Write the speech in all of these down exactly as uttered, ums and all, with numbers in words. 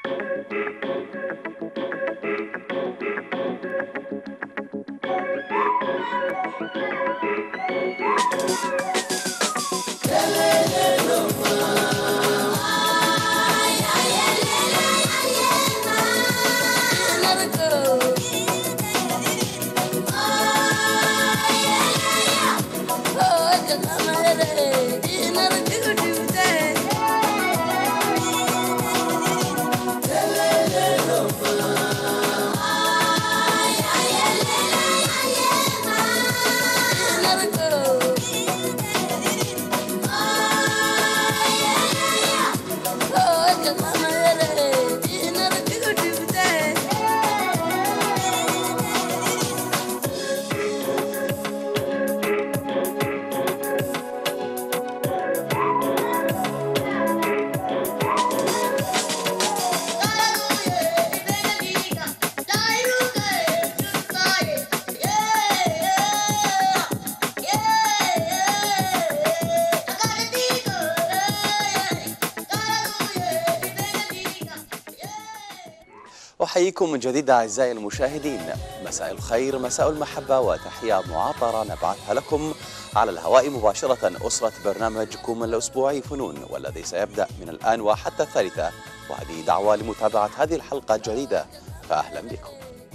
أحييكم من جديد أعزائي المشاهدين، مساء الخير، مساء المحبة، وتحية معطرة نبعثها لكم على الهواء مباشرة أسرة برنامجكم الأسبوعي فنون، والذي سيبدأ من الآن وحتى الثالثة، وهذه دعوة لمتابعة هذه الحلقة الجديدة، فأهلا بكم.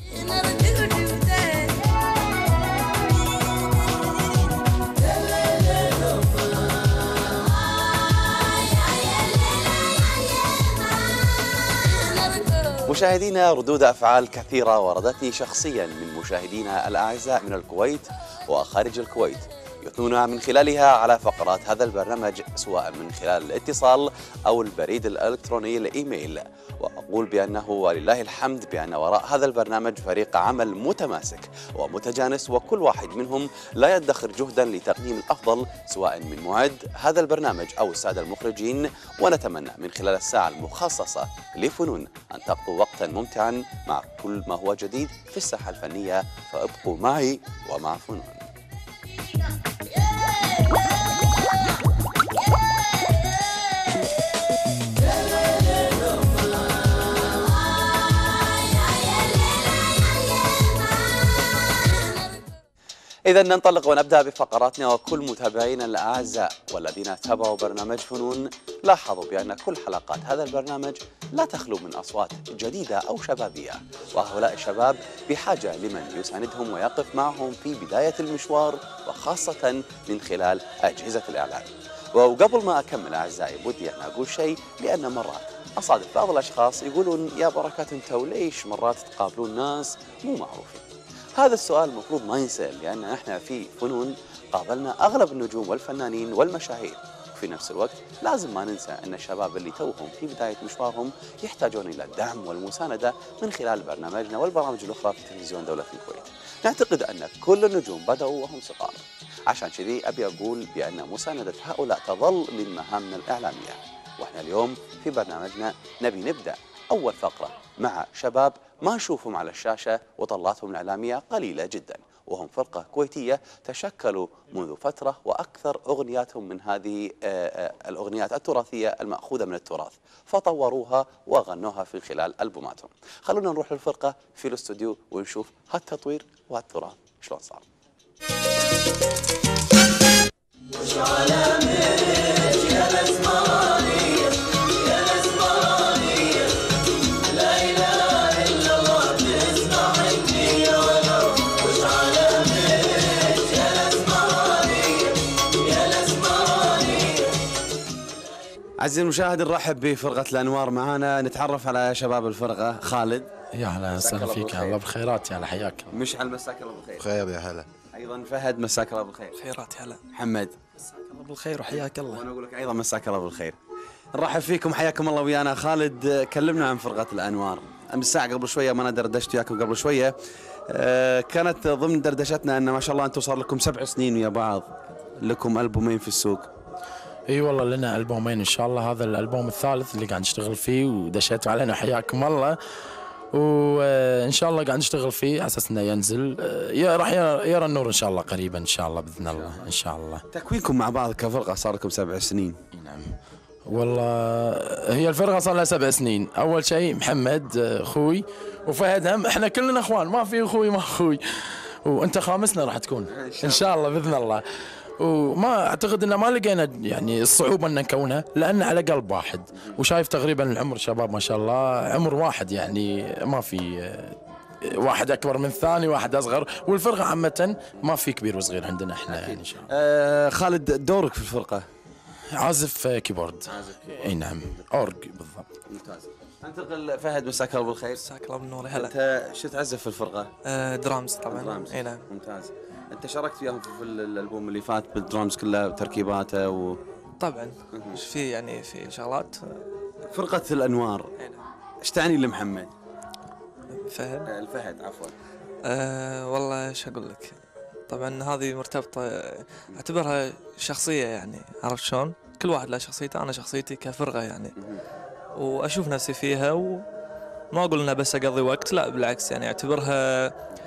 مشاهدينا، ردود أفعال كثيرة وردتني شخصيا من مشاهدينا الأعزاء من الكويت وخارج الكويت، يثنون من خلالها على فقرات هذا البرنامج سواء من خلال الاتصال أو البريد الإلكتروني الإيميل، وأقول بأنه ولله الحمد بأن وراء هذا البرنامج فريق عمل متماسك ومتجانس، وكل واحد منهم لا يدخر جهدا لتقديم الأفضل سواء من معد هذا البرنامج أو السادة المخرجين، ونتمنى من خلال الساعة المخصصة لفنون أن تقضوا وقتا ممتعا مع كل ما هو جديد في الساحة الفنية، فابقوا معي ومع فنون. إذا ننطلق ونبدأ بفقراتنا، وكل متابعينا الأعزاء والذين تابعوا برنامج فنون لاحظوا بأن كل حلقات هذا البرنامج لا تخلو من أصوات جديدة أو شبابية، وهؤلاء الشباب بحاجة لمن يساندهم ويقف معهم في بداية المشوار، وخاصة من خلال أجهزة الإعلام. وقبل ما أكمل أعزائي بدي أن أقول شيء، لأن مرات أصادف بعض الأشخاص يقولون يا بركات أنت وليش مرات تقابلون ناس مو معروفين؟ هذا السؤال المفروض ما ينسأل، لأن احنا في فنون قابلنا أغلب النجوم والفنانين والمشاهير، وفي نفس الوقت لازم ما ننسى أن الشباب اللي توهم في بداية مشوارهم يحتاجون إلى الدعم والمساندة من خلال برنامجنا والبرامج الأخرى في تلفزيون دولة الكويت. نعتقد أن كل النجوم بدأوا وهم صغار، عشان كذي أبي أقول بأن مساندة هؤلاء تظل من مهامنا الإعلامية، وإحنا اليوم في برنامجنا نبي نبدأ أول فقرة مع شباب ما نشوفهم على الشاشة وطلاتهم الإعلامية قليلة جدا، وهم فرقة كويتية تشكلوا منذ فترة، وأكثر أغنياتهم من هذه الأغنيات التراثية المأخوذة من التراث، فطوروها وغنوها في خلال ألبوماتهم. خلونا نروح للفرقة في الاستوديو ونشوف هالتطوير وهالتراث شلون صار. وش علامك يا الأسمرانية يا الأسمرانية، لا إله إلا الله تسمع مني ولو، وش علامك يا الأسمرانية يا الأسمرانية. عزيزي المشاهد، نرحب بفرقة الأنوار معانا، نتعرف على شباب الفرقة. خالد، يا هلا وسهلا فيك، الله بالخيرات، يا هلا حياك. مشعل، مساك الله بالخير. خير يا هلا. ايضا فهد، مساك الله بالخير. خيرات هلا. محمد، مساك الله بالخير وحياك الله. وانا اقول لك ايضا مساك الله بالخير. نرحب فيكم، حياكم الله ويانا. خالد، كلمنا عن فرقة الأنوار. امس ساعة قبل شوية ما انا دردشت وياكم قبل شوية، أه كانت ضمن دردشتنا ان ما شاء الله انتم صار لكم سبع سنين ويا بعض، لكم ألبومين في السوق. اي والله لنا ألبومين ان شاء الله، هذا الألبوم الثالث اللي قاعد نشتغل فيه ودشيتوا علينا حياكم الله، وان شاء الله قاعد نشتغل فيه على اساس انه ينزل، يا راح يرى النور ان شاء الله قريبا ان شاء الله باذن الله ان شاء الله. تكوينكم مع بعض كفرقه صار لكم سبع سنين. نعم، والله هي الفرقة صار لها سبع سنين. أول شيء محمد أخوي وفهد هم، إحنا كلنا إخوان، ما في أخوي ما أخوي، وأنت خامسنا راح تكون إن شاء الله بإذن الله. وما أعتقد إن ما لقينا يعني الصعوبة إن نكونها، لأن على قلب واحد، وشايف تقريبا العمر شباب ما شاء الله عمر واحد، يعني ما في واحد أكبر من الثاني واحد أصغر، والفرقة عامة ما في كبير وصغير عندنا إحنا يعني إن شاء الله. آه خالد، دورك في الفرقة؟ عازف كيبورد. عازف كيبورد. اي نعم، اورج بالضبط. ممتاز. انتقل فهد، مساك الله بالخير. مساك الله بالنور. هلا. انت شو تعزف في الفرقه؟ آه درامز طبعا. درامز. اي نعم. ممتاز. انت شاركت وياهم في الالبوم اللي فات بالدرامز كلها وتركيباته و... طبعا. ايش في يعني في شغلات. فرقه الانوار اي نعم. ايش تعني لمحمد؟ فهد. آه الفهد عفوا. آه والله ايش اقول لك، طبعا هذه مرتبطه، اعتبرها شخصيه يعني، عرفت شلون؟ كل واحد له شخصيته، انا شخصيتي كفرقه يعني، واشوف نفسي فيها، وما اقول انها بس اقضي وقت، لا بالعكس يعني اعتبرها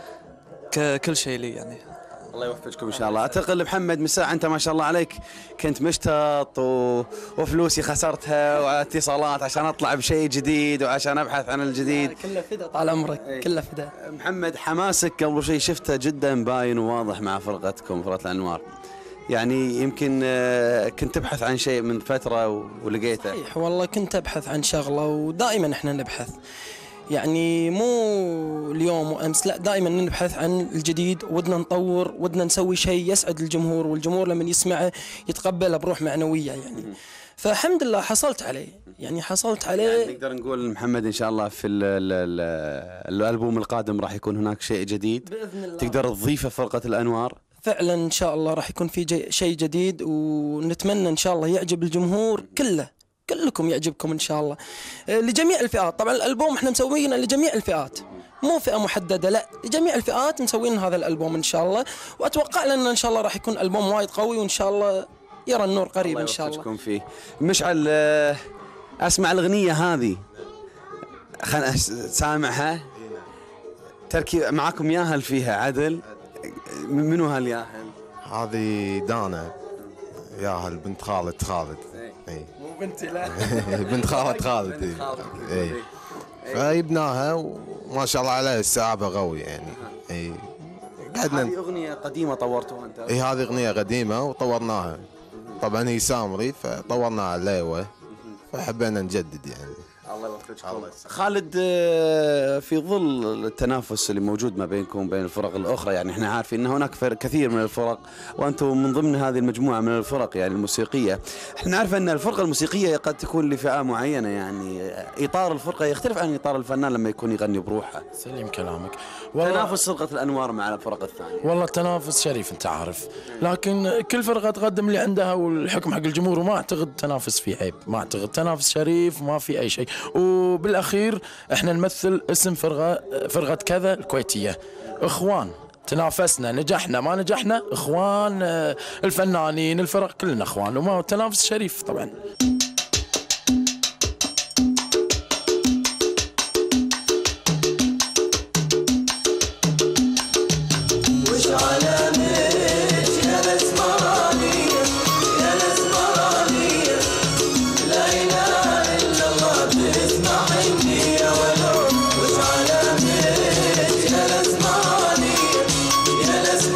ككل شيء لي يعني. الله يوفقكم ان شاء الله. اعتقد محمد من ساعه انت ما شاء الله عليك كنت مشتط و... وفلوسي خسرتها واتصالات عشان اطلع بشيء جديد وعشان ابحث عن الجديد. كله فدا طال عمرك، كله فدا. محمد، حماسك قبل شيء شفته جدا باين وواضح مع فرقتكم فرقه الانوار، يعني يمكن كنت تبحث عن شيء من فتره ولقيته. صحيح والله، كنت ابحث عن شغله، ودائما احنا نبحث، يعني مو اليوم وامس، لا دائما نبحث عن الجديد، ودنا نطور، ودنا نسوي شيء يسعد الجمهور، والجمهور لما يسمعه يتقبله بروح معنويه يعني. فالحمد لله حصلت عليه، يعني حصلت عليه. يعني نقدر نقول محمد ان شاء الله في ال ال ال الالبوم القادم راح يكون هناك شيء جديد باذن الله، تقدر تضيفه فرقه الانوار. فعلا ان شاء الله راح يكون في جي شيء جديد، ونتمنى ان شاء الله يعجب الجمهور كله، كلكم يعجبكم ان شاء الله، لجميع الفئات. طبعا الالبوم احنا مسوينه لجميع الفئات، مو فئه محدده، لا لجميع الفئات مسوين هذا الالبوم ان شاء الله، واتوقع لنا ان شاء الله راح يكون البوم وايد قوي، وان شاء الله يرى النور قريب ان شاء الله. الله فيه. مشعل، اسمع الاغنيه هذه، خلنا سامعها، تركي معاكم ياهل فيها عدل، منو هالياهل؟ هذه دانا ياهل بنت خالد خالد. اي مو بنتي، لا بنت خالد خالد. اي فجبناها وما شاء الله عليها استيعابها قوي يعني. اي قعدنا. هذه اغنيه قديمه طورتوها انت؟ اي هذه اغنيه قديمه وطورناها، طبعا هي سامري فطورناها على ليوه، فحبينا نجدد يعني. الله يوفقكم. خالد، في ظل التنافس اللي موجود ما بينكم وبين الفرق الاخرى، يعني احنا عارفين ان هناك كثير من الفرق وانتم من ضمن هذه المجموعه من الفرق يعني الموسيقيه. احنا نعرف ان الفرقه الموسيقيه قد تكون لفئه معينه، يعني اطار الفرقه يختلف عن اطار الفنان لما يكون يغني بروحه. سليم كلامك. تنافس فرقه الانوار مع الفرق الثانيه، والله التنافس شريف انت عارف، لكن كل فرقه تقدم اللي عندها والحكم حق الجمهور، وما اعتقد تنافس فيه عيب، ما اعتقد تنافس شريف وما في اي شيء. وبالاخير احنا نمثل اسم فرقه فرقه كذا الكويتيه، اخوان، تنافسنا، نجحنا ما نجحنا اخوان، الفنانين الفرق كلنا اخوان، وما تنافس شريف طبعا.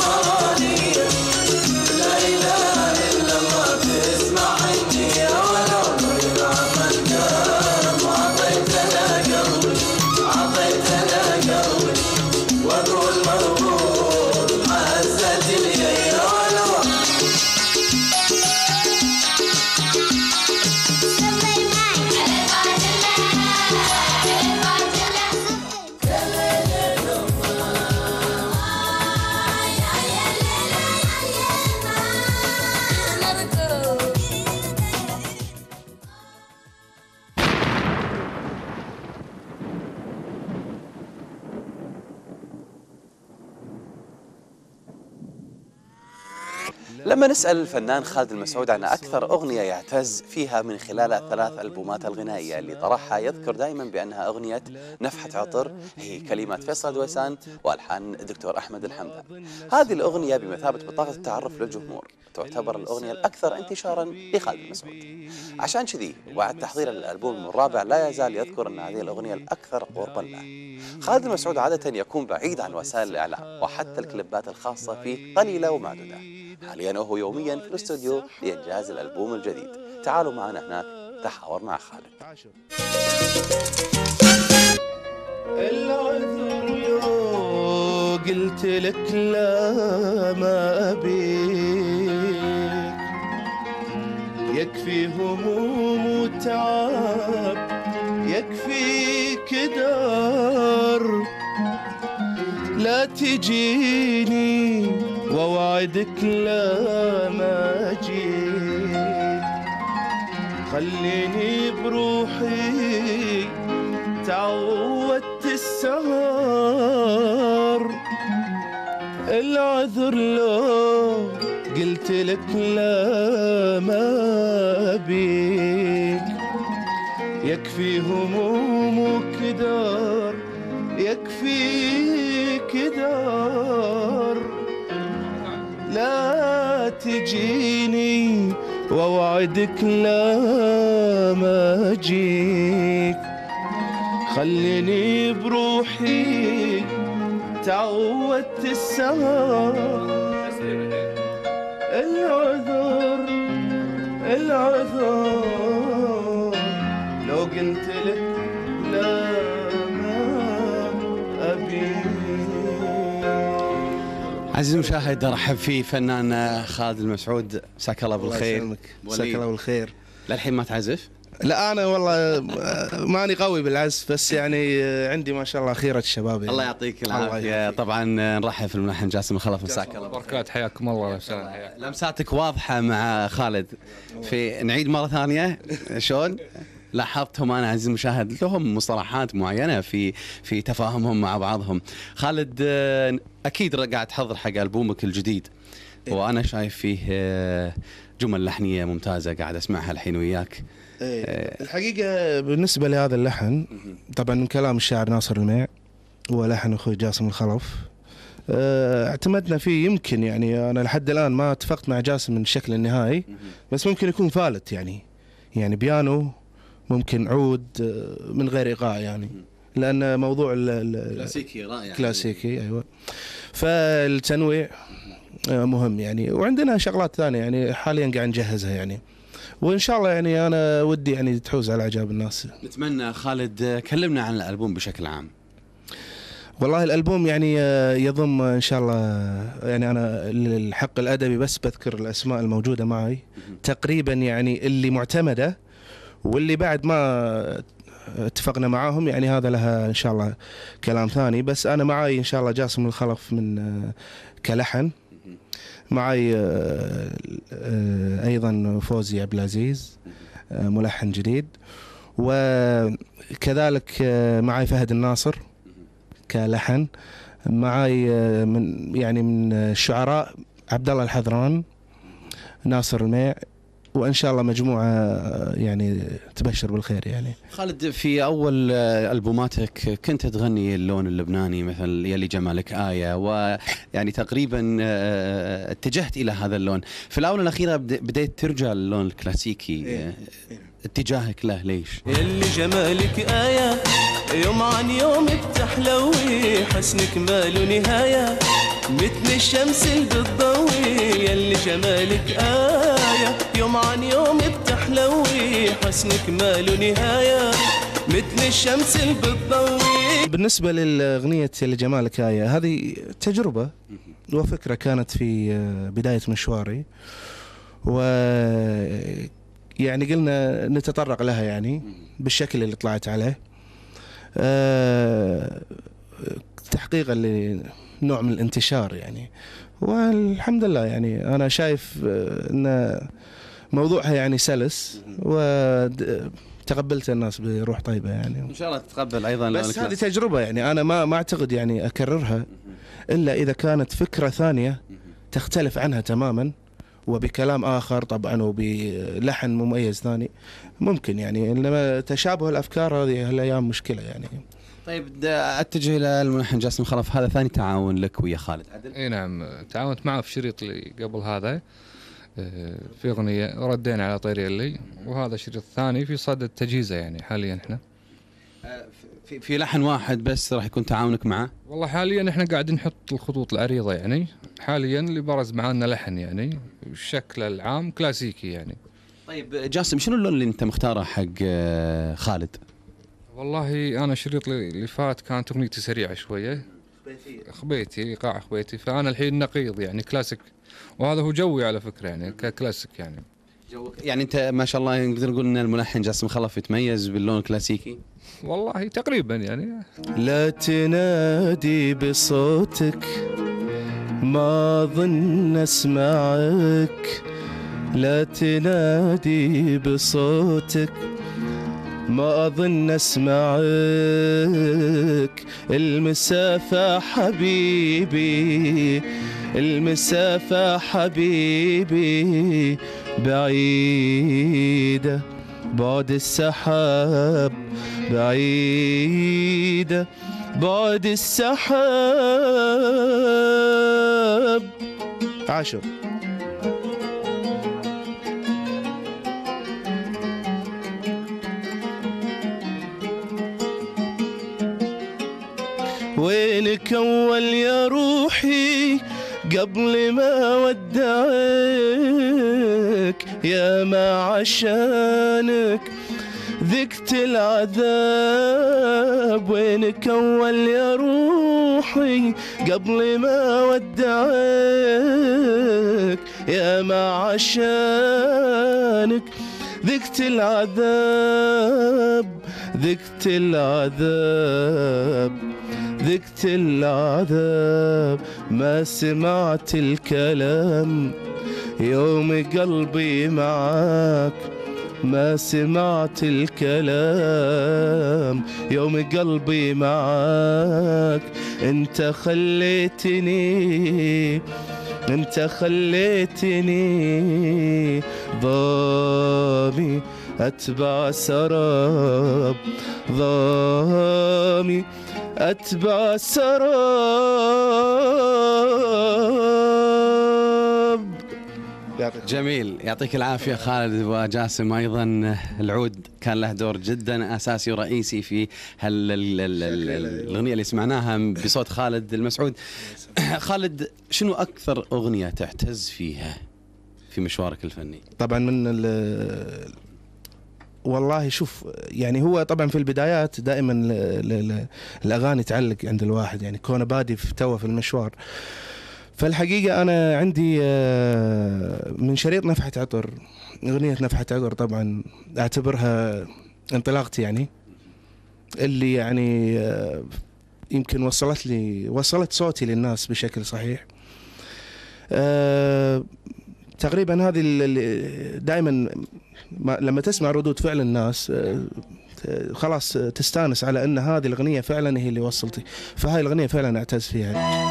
لا إله إلا الله تسمع عندي يا ولد. لما نسأل الفنان خالد المسعود عن أكثر أغنية يعتز فيها من خلال الثلاث ألبومات الغنائية اللي طرحها، يذكر دائما بأنها أغنية نفحة عطر، هي كلمات فيصل دويسان وألحان الدكتور أحمد الحمدان. هذه الأغنية بمثابة بطاقة التعرف للجمهور، تعتبر الأغنية الأكثر انتشارا لخالد المسعود. عشان كذي وبعد تحضير الألبوم الرابع لا يزال يذكر أن هذه الأغنية الأكثر قربا له. خالد المسعود عادة يكون بعيد عن وسائل الإعلام، وحتى الكليبات الخاصة فيه قليلة ومعدودة. حاليا وهو يوميا في الاستوديو لإنجاز الألبوم الجديد. تعالوا معنا هناك تحاور مع خالد. العذر لو قلت لك لا ما أبيك، يكفي هموم وتعب، يكفي كدار، لا تجيني ووعدك لا ما أجيك، خليني بروحي تعودت السهر. العذر لو قلت لك لا ما بيك، يكفي هموم وكدار، يكفي كدار، لا تجيني ووعدك لا ما أجيك، خليني بروحي تعودت السهر. العذر العذر لو قلت لك لا ما أبي. عزيزي المشاهد، ارحب في فنان خالد المسعود، مساك الله بالخير. مساك الله بالخير. للحين ما تعزف؟ لا انا والله ماني قوي بالعزف، بس يعني عندي ما شاء الله خيرة الشباب يعني. الله يعطيك العافيه. طبعا نرحب في الملحن جاسم الخلف، مساك الله بركات، حياكم الله وسهلا. حياك. لمساتك واضحه مع خالد. في نعيد مره ثانيه شلون لاحظتهم انا عزيزي المشاهد لهم مصطلحات معينه في في تفاهمهم مع بعضهم. خالد اكيد قاعد تحضر حق البومك الجديد، وانا شايف فيه جمل لحنيه ممتازه قاعد اسمعها الحين وياك. إيه. الحقيقة بالنسبة لهذا اللحن طبعا من كلام الشاعر ناصر الميع ولحن أخوي جاسم الخلف، اعتمدنا فيه. يمكن يعني أنا لحد الآن ما اتفقت مع جاسم من الشكل النهائي، بس ممكن يكون ثالث يعني يعني بيانو، ممكن عود من غير إيقاع يعني، لأن موضوع كلاسيكي رائع. كلاسيكي أيوة. فالتنويع مهم يعني، وعندنا شغلات ثانية يعني حاليا قاعد نجهزها يعني، وان شاء الله يعني انا ودي يعني تحوز على اعجاب الناس. نتمنى. خالد كلمنا عن الالبوم بشكل عام. والله الالبوم يعني يضم ان شاء الله يعني انا الحق الادبي بس بذكر الاسماء الموجوده معي تقريبا يعني اللي معتمده، واللي بعد ما اتفقنا معاهم يعني هذا لها ان شاء الله كلام ثاني. بس انا معي ان شاء الله جاسم الخلف من كلحن، معي ايضا فوزي عبد العزيز ملحن جديد، وكذلك معي فهد الناصر كلحن، معي من يعني من الشعراء عبد الله الحذران، ناصر الميع، وان شاء الله مجموعه يعني تبشر بالخير يعني. خالد في اول البوماتك كنت تغني اللون اللبناني مثل يلي جمالك آية، ويعني تقريبا اتجهت الى هذا اللون. في الاونه الاخيره بديت ترجع للون الكلاسيكي، اتجاهك له ليش؟ يلي جمالك آية يوم عن يوم بتحلوي، حسنك ما له نهاية مثل الشمس اللي بتضوي. يلي جمالك آية يوم عن يوم بتحلوي، حسنك ما له نهاية مثل الشمس اللي بتضوي. بالنسبة للأغنية يلي جمالك آية، هذه تجربة وفكرة كانت في بداية مشواري، و يعني قلنا نتطرق لها يعني بالشكل اللي طلعت عليه، أه تحقيقا لنوع من الانتشار يعني. والحمد لله يعني أنا شايف أن موضوعها يعني سلس، وتقبلت الناس بروح طيبة يعني. إن شاء الله تتقبل أيضا. بس هذه تجربة يعني أنا ما ما أعتقد يعني أكررها إلا إذا كانت فكرة ثانية تختلف عنها تماما، وبكلام آخر طبعا وبلحن مميز ثاني ممكن يعني، إنما تشابه الأفكار هذه هالأيام مشكلة يعني. طيب اتجه الى الملحن جاسم خلف، هذا ثاني تعاون لك ويا خالد عدل. اي نعم، تعاونت معه في شريط اللي قبل هذا في اغنيه ردينا على طيريلي، وهذا الشريط الثاني في صدد تجهيزه يعني حاليا احنا. في في لحن واحد بس راح يكون تعاونك معه؟ والله حاليا احنا قاعدين نحط الخطوط العريضه يعني، حاليا اللي برز معنا لحن يعني الشكل العام كلاسيكي يعني. طيب جاسم، شنو اللون اللي انت مختاره حق خالد؟ والله انا الشريط اللي فات كانت اغنيتي سريعه شويه، خبيتي ايقاع خبيتي، فانا الحين نقيض يعني كلاسيك، وهذا هو جوي على فكره يعني ككلاسيك يعني. جوك يعني انت ما شاء الله نقدر نقول ان الملحن جاسم خلف يتميز باللون الكلاسيكي؟ والله تقريبا يعني. لا تنادي بصوتك ما ظن اسمعك، لا تنادي بصوتك ما أظن أسمعك، المسافة حبيبي المسافة حبيبي بعيدة، بعد السحاب بعيدة، بعد السحاب. عاشر. وينك أول يا روحي قبل ما ودعك، يا ما عشانك ذقت العذاب، وينك أول يا روحي قبل ما ودعك، يا ما عشانك ذقت العذاب، ذقت العذاب، ذقت العذاب، ما سمعت الكلام يوم قلبي معاك، ما سمعت الكلام يوم قلبي معاك، انت خليتني انت خليتني ضامي اتبع سراب، ضامي أتبع سراب. جميل، يعطيك العافية خالد وجاسم. أيضا العود كان له دور جدا أساسي ورئيسي في الأغنية اللي سمعناها بصوت خالد المسعود. خالد، شنو أكثر أغنية تعتز فيها في مشوارك الفني؟ طبعا من والله شوف يعني هو طبعا في البدايات دائما الاغاني تعلق عند الواحد يعني، كونه بادي في توه في المشوار. فالحقيقه انا عندي من شريط نفحة عطر، اغنيه نفحة عطر طبعا اعتبرها انطلاقتي يعني، اللي يعني يمكن وصلت لي وصلت صوتي للناس بشكل صحيح. تقريبا هذه دائما لما تسمع ردود فعل الناس خلاص تستانس على ان هذه الاغنيه فعلا هي اللي وصلتي، فهاي الاغنيه فعلا اعتز فيها.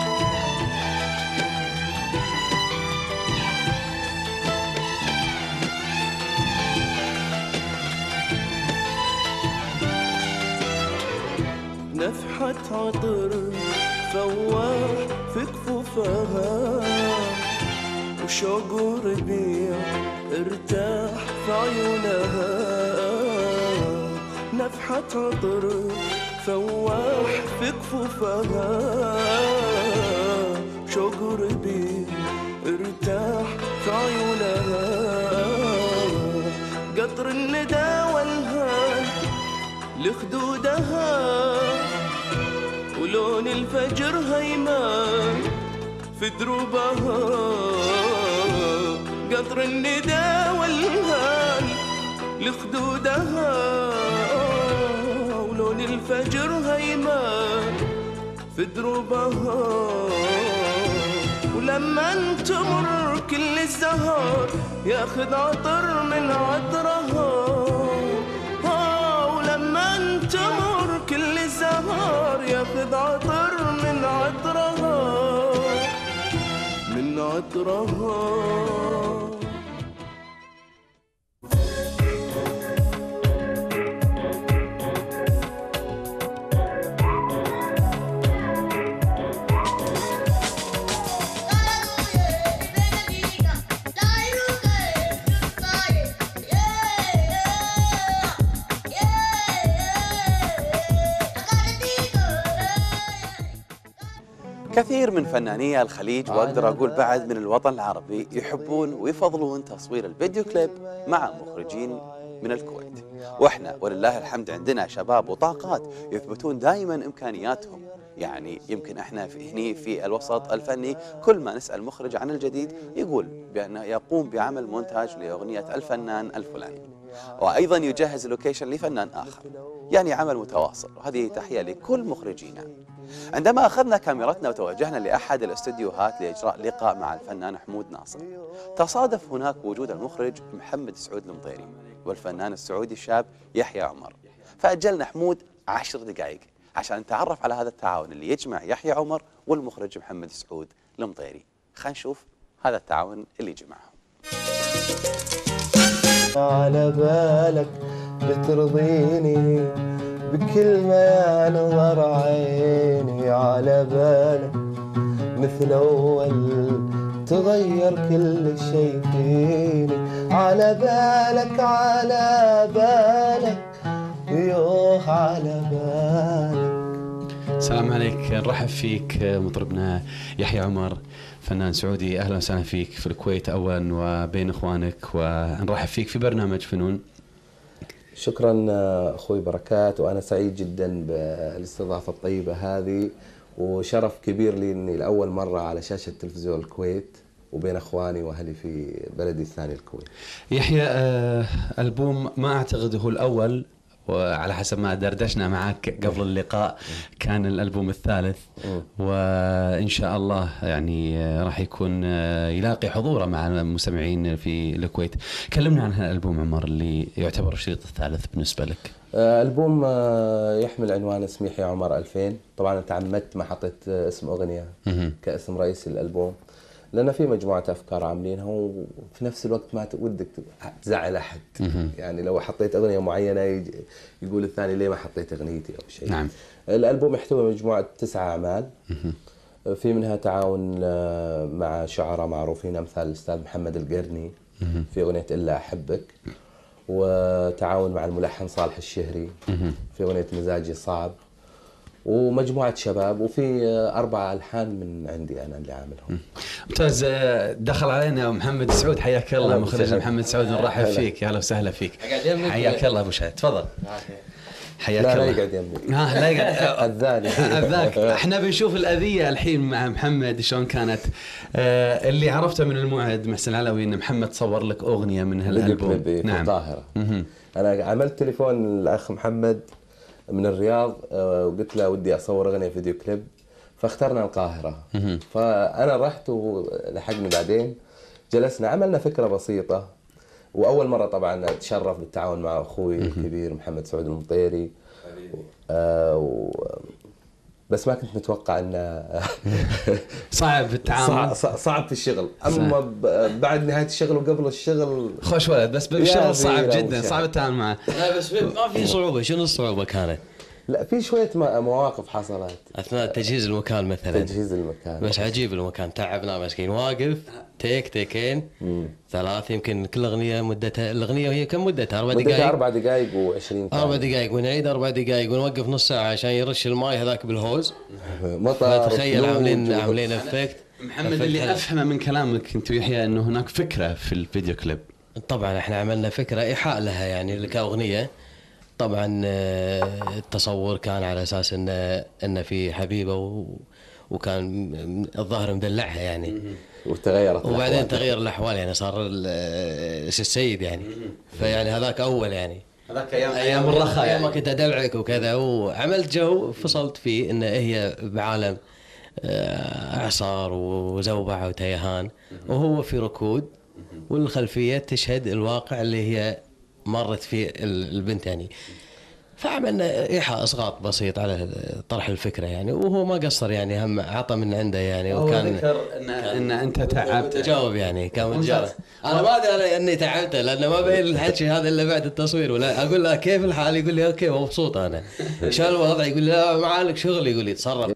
نفحة عطر فواح في كفوفها، وشوق وربيع ارتاح في عيونها. نفحة عطر فواح في كفوفها، شوق وربيع ارتاح في عيونها. قطر الندى والهان لخدودها، ولون الفجر هيمان في دروبها. قطر الندى والهان لخدودها، ولون الفجر هيمان في دروبها. ولما تمر كل الزهر ياخذ عطر من عطرها. ولما تمر كل الزهر ياخذ عطر من عطرها، من عطرها. كثير من فناني الخليج واقدر اقول بعد من الوطن العربي يحبون ويفضلون تصوير الفيديو كليب مع مخرجين من الكويت، واحنا ولله الحمد عندنا شباب وطاقات يثبتون دائما امكانياتهم. يعني يمكن احنا في هني في الوسط الفني كل ما نسال مخرج عن الجديد يقول بانه يقوم بعمل مونتاج لاغنيه الفنان الفلاني، وايضا يجهز لوكيشن لفنان اخر، يعني عمل متواصل. وهذه تحيه لكل مخرجينا. عندما اخذنا كاميرتنا وتوجهنا لاحد الاستديوهات لاجراء لقاء مع الفنان حمود ناصر، تصادف هناك وجود المخرج محمد سعود المطيري والفنان السعودي الشاب يحيى عمر، فاجلنا حمود عشر دقائق عشان نتعرف على هذا التعاون اللي يجمع يحيى عمر والمخرج محمد سعود المطيري. خلينا نشوف هذا التعاون اللي جمعهم. على بالك بترضيني بكلمة يا نظر عيني، على بالك مثل أول تغير كل شيء فيني، على بالك على بالك يوه على بالك. السلام عليك، نرحب فيك مطربنا يحيى عمر، فنان سعودي. أهلا وسهلا فيك في الكويت أولا وبين إخوانك، ونرحب فيك في برنامج فنون. شكرا أخوي بركات، وأنا سعيد جدا بالاستضافة الطيبة هذه، وشرف كبير لي أني لأول مرة على شاشة تلفزيون الكويت وبين أخواني وأهلي في بلدي الثاني الكويت. يحيى، آه ألبوم ما أعتقد هو الأول، وعلى حسب ما دردشنا معك قبل اللقاء كان الألبوم الثالث، وإن شاء الله يعني راح يكون يلاقي حضوره مع المستمعين في الكويت. كلمنا عن هالألبوم عمر اللي يعتبر الشريط الثالث بالنسبة لك. ألبوم يحمل عنوان اسم يحيى عمر ألفين. طبعا تعمدت ما حطيت اسم أغنية كاسم رئيسي للألبوم، لأن في مجموعة أفكار عاملينها، وفي نفس الوقت ما ودك تزعل أحد. يعني لو حطيت أغنية معينة يقول الثاني ليه ما حطيت أغنيتي أو شيء. نعم. الألبوم يحتوي مجموعة تسعة أعمال، في منها تعاون مع شعراء معروفين أمثال الأستاذ محمد القرني في أغنية إلا أحبك، وتعاون مع الملحن صالح الشهري في أغنية مزاجي صعب، ومجموعة شباب، وفي أربعة ألحان من عندي أنا اللي عاملهم. ممتاز. دخل علينا محمد سعود، حياك الله. مخرج محمد سعود، نرحب فيك. يا هلا وسهلا فيك. حياك الله أبو شهد، تفضل. حياك لا الله. لا يقعد يمي. ها لا يقعد. أذاني. أذاك. احنا بنشوف الأذية الحين مع محمد شلون كانت. آه اللي عرفته من الموعد محسن العلوي إن محمد صور لك أغنية من هالألبوم. نعم. في القاهرة. أنا عملت تليفون الأخ محمد من الرياض، وقلت له ودي أصور أغنية فيديو كليب، فاخترنا القاهرة. فأنا رحت ولحقني بعدين، جلسنا عملنا فكرة بسيطة، وأول مرة طبعا أتشرف بالتعاون مع أخوي الكبير محمد سعود المطيري. آه و... بس ما كنت متوقع أنه صعب التعامل، صعب, صعب في الشغل. أما بعد نهاية الشغل وقبل الشغل خوش ولد، بس بالشغل صعب جدا، صعب التعامل معه. لا بس ما في صعوبة. شنو الصعوبة كانت؟ لا في شوية مواقف حصلت أثناء تجهيز المكان مثلا. تجهيز المكان بس عجيب المكان، تعبنا مسكين، واقف تيك تيكين ثلاث، يمكن كل أغنية مدتها، الأغنية هي كم مدتها؟ أربع دقائق. مدتها أربع دقائق وعشرين ثانية. أربع دقائق ونعيد أربع دقائق ونوقف نص ساعة عشان يرش الماء هذاك بالهوز. مطر. تخيل عاملين عاملين افكت. محمد، اللي أفهمه من كلامك أنت ويحيى إنه هناك فكرة في الفيديو كليب. طبعا احنا عملنا فكرة إيحاء لها يعني كأغنية. طبعا التصور كان على اساس ان ان في حبيبه، وكان الظاهر مدلعها يعني، وتغيرت وبعدين تغير الاحوال يعني، صار السيد يعني. فيعني هذاك اول يعني هذاك ايام ايام الرخاء، ايام ما كنت ادلعك وكذا، وعملت جو فصلت فيه ان هي بعالم اعصار وزوبعه وتيهان، وهو في ركود، والخلفيه تشهد الواقع اللي هي مرت في البنت يعني. فعملنا إيحاء إسقاط بسيط على طرح الفكرة يعني، وهو ما قصر يعني، هم عطى من عنده يعني، وكان ذكر إن إن أنت تعبت. تجاوب يعني، كان متجاوب. أنا ما أدري إني تعبت، لأنه ما بين الحكي هذا إلا بعد التصوير. ولا أقول له كيف الحال، يقول لي أوكي مبسوط أنا. شو الوضع، يقول لي لا ما عليك شغل، يقول لي تصرف.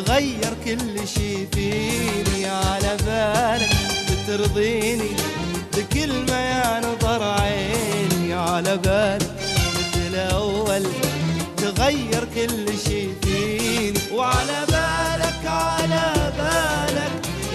تغير كل شي فيني، على بالك بترضيني بكلمة يا نظر عيني، على بالك مثل أول تغير كل شي فيني، وعلى بالك على بالك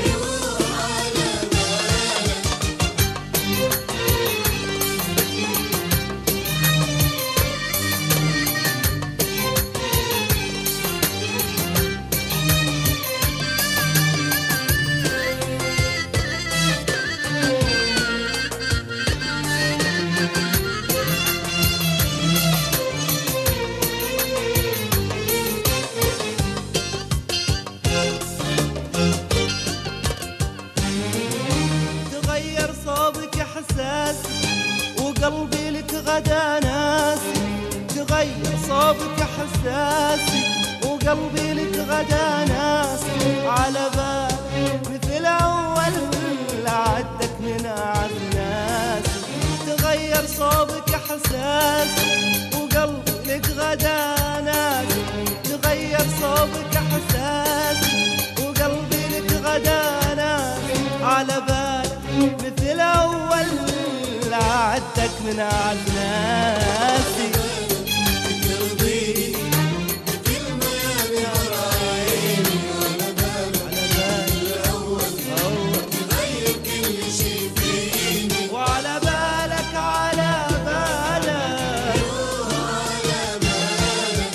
وقلبي لك غدا ناسي، تغير صوبك حساسي وقلبي لك غدا ناسي، على بالك مثل أول عدك من أعز ناسي، تغير صوبك حساسي وقلبي لك غدا ناسي، تغير صوبك حساسي وقلبي لك غدا ناسي، على بالك مثل أول عدك من أعز ناسي، ترضيني بكلمة يا عيني، على بالك الأول تغير كل شي فيني، وعلى بالك على بالك على بالك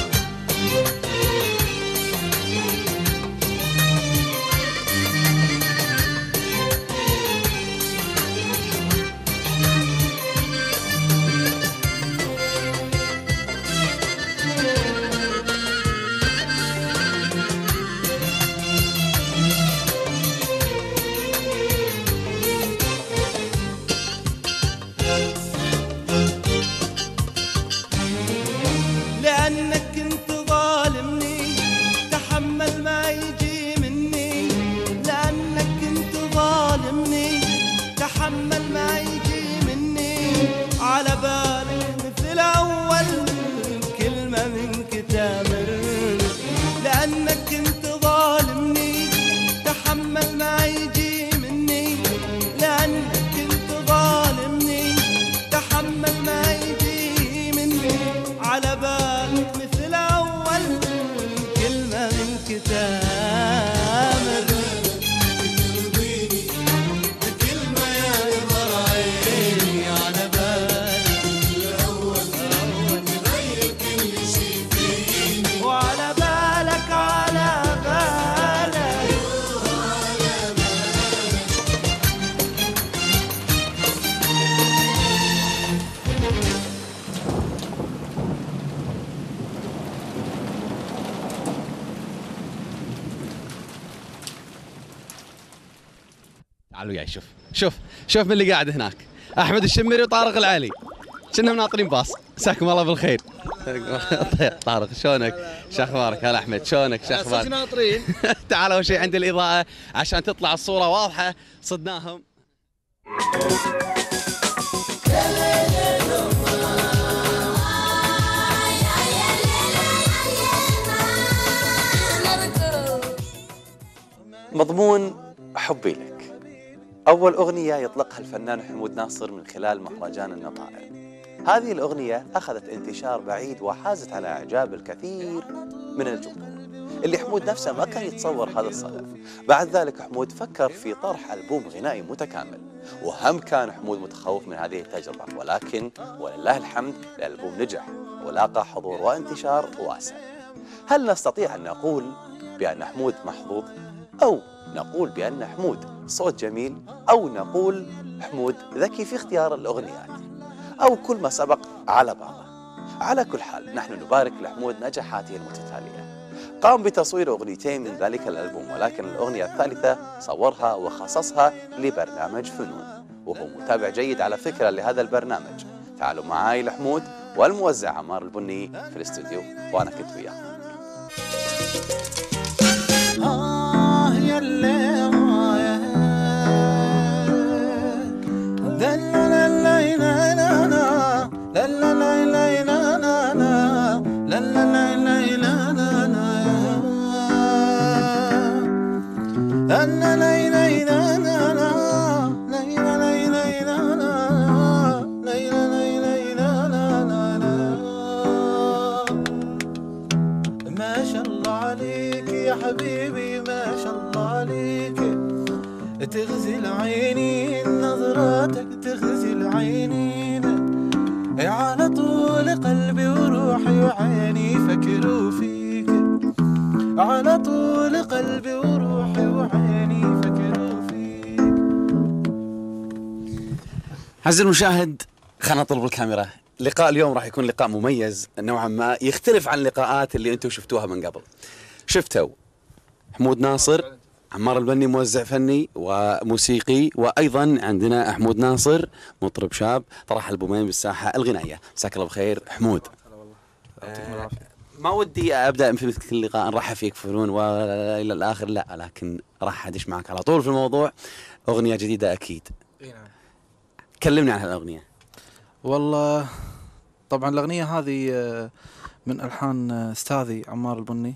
لأنك كنت ظالمني تحمل ما يجي مني، لأنك كنت ظالمني تحمل ما يجي مني، على بالك مثل أول كلمة منك تامرني، لأنك كنت ظالمني تحمل ما يجي مني، لأنك كنت ظالمني تحمل ما يجي مني، على بالك مثل أول كلمة منك تامر، ترضيني بكلمة يا نظر عيني، على بالك الأول تغير كل شي فيني، وعلى بالك على بالك على تعالوا وياي. شوف شوف شوف من اللي قاعد هناك، احمد الشمري وطارق العلي، كنا مناطرين باص. مساكم الله بالخير. طارق شلونك؟ شو اخبارك؟ هلا احمد شلونك؟ شو اخبارك؟ ناطرين. تعالوا اول شيء عند الاضاءه عشان تطلع الصوره واضحه. صدناهم. مضمون حبي لك، أول أغنية يطلقها الفنان حمود ناصر من خلال مهرجان النطائر. هذه الأغنية أخذت انتشار بعيد وحازت على إعجاب الكثير من الجمهور، اللي حمود نفسه ما كان يتصور هذا الصدف. بعد ذلك حمود فكر في طرح ألبوم غنائي متكامل، وهم كان حمود متخوف من هذه التجربة، ولكن ولله الحمد الألبوم نجح ولاقى حضور وانتشار واسع. هل نستطيع أن نقول بأن حمود محظوظ؟ أو نقول بأن حمود صوت جميل؟ أو نقول حمود ذكي في اختيار الأغنيات؟ أو كل ما سبق على بعضه؟ على كل حال نحن نبارك لحمود نجاحاته المتتالية. قام بتصوير أغنيتين من ذلك الألبوم، ولكن الأغنية الثالثة صورها وخصصها لبرنامج فنون، وهو متابع جيد على فكرة لهذا البرنامج. تعالوا معاي لحمود والموزع عمار البني في الاستوديو، وأنا كنت وياه. آه يا اللي رايح لا لا لا لا لا لا لا لا لا لا لا لا لا لا لا لا لا ما شاء الله عليك يا حبيبي ما شاء الله عليك تغزل عيني نظراتك تغزل عيني على طول قلبي وروحي وعيني فكروا فيك على طول قلبي وروحي وعيني فكروا فيك. عزيزي المشاهد خلنا نطلب الكاميرا. لقاء اليوم راح يكون لقاء مميز نوعا ما، يختلف عن اللقاءات اللي انتم شفتوها من قبل. شفتوا حمود ناصر، عمار البني موزع فني وموسيقي، وايضا عندنا حمود ناصر مطرب شاب طرح البومين بالساحه الغنائيه. مساك الله بخير حمود. آه ما ودي ابدا في مثل كل لقاء نرحب فيك فنون والى الاخر، لا لكن راح ادش معك على طول في الموضوع. اغنيه جديده اكيد. اي نعم. كلمني عن هالاغنيه. والله طبعا الاغنيه هذه من الحان استاذي عمار البني،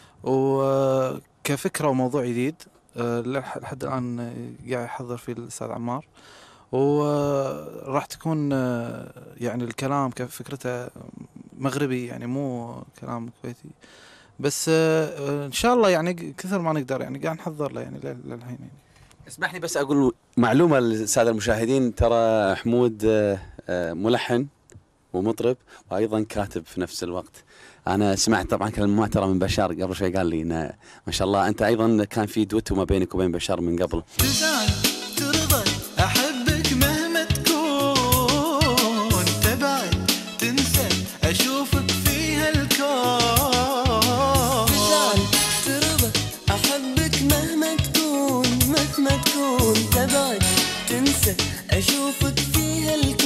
وكفكره وموضوع جديد لحد الان قاعد يحضر فيه الاستاذ عمار، وراح تكون يعني الكلام كفكرته مغربي يعني مو كلام كويتي، بس ان شاء الله يعني كثر ما نقدر يعني قاعد نحضر له يعني للحين يعني. اسمح لي بس اقول معلومه للساده المشاهدين، ترى حمود ملحن ومطرب وايضا كاتب في نفس الوقت. انا سمعت طبعا كلمات ترى من بشار قبل شوي، قال لي إن ما شاء الله انت ايضا كان في دوتو ما بينك وبين بشار من قبل. تزعل ترضى احبك مهما تكون، تبعد تنسى اشوفك في هالكون. تزعل ترضى احبك مهما تكون، مهما تكون تبعد تنسى اشوفك في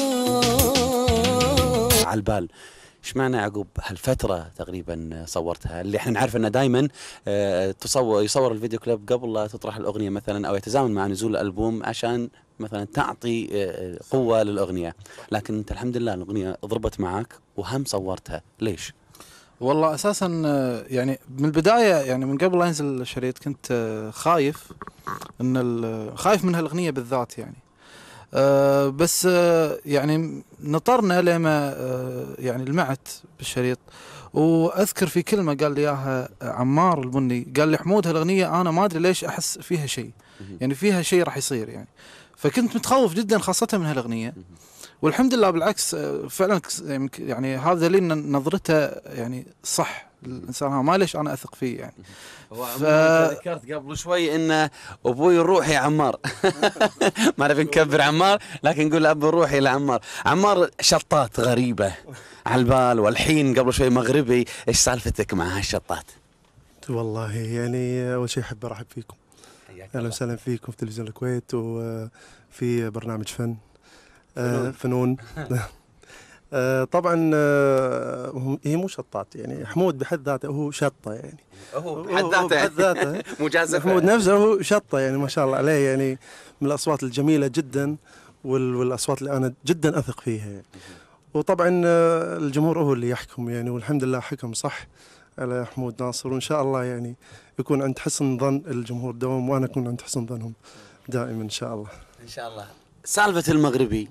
هالكون. على البال ايش معنى يعقوب هالفتره تقريبا صورتها، اللي احنا نعرف انه دائما تصور يصور الفيديو كليب قبل لا تطرح الاغنيه مثلا، او يتزامن مع نزول الالبوم عشان مثلا تعطي قوه للاغنيه، لكن انت الحمد لله الاغنيه ضربت معك وهم صورتها، ليش؟ والله اساسا يعني من البدايه يعني من قبل لا ينزل الشريط كنت خايف ان خايف من هالاغنيه بالذات يعني. أه بس أه يعني نطرنا لما أه يعني لمعت بالشريط، واذكر في كلمه قال لي اياها عمار البني، قال لي حمود هالاغنيه انا ما ادري ليش احس فيها شيء، يعني فيها شيء راح يصير يعني، فكنت متخوف جدا خاصه من هالاغنيه، والحمد لله بالعكس فعلا يعني هذا دليل نظرته يعني صح الانسان، ما ليش انا اثق فيه يعني. ف... ذكرت قبل شوي ان ابوي الروحي عمار ما نبي نكبر عمار لكن نقول ابو الروحي لعمار. عمار شطات غريبه على البال، والحين قبل شوي مغربي، ايش سالفتك مع هالشطات؟ والله يعني اول شيء احب ارحب فيكم، اهلا وسهلا فيكم في تلفزيون الكويت وفي برنامج فن آه فنون آه طبعا آه هي مو شطات يعني، حمود بحد ذاته هو شطه يعني، هو بحد ذاته بحد ذاته مجازفه. حمود نفسه هو شطه يعني ما شاء الله عليه، يعني من الاصوات الجميله جدا والاصوات اللي انا جدا اثق فيها يعني. وطبعا آه الجمهور هو اللي يحكم يعني، والحمد لله حكم صح على حمود ناصر، وان شاء الله يعني يكون عند حسن ظن الجمهور دوم، وانا اكون عند حسن ظنهم دائما ان شاء الله. ان شاء الله. سالفه المغربي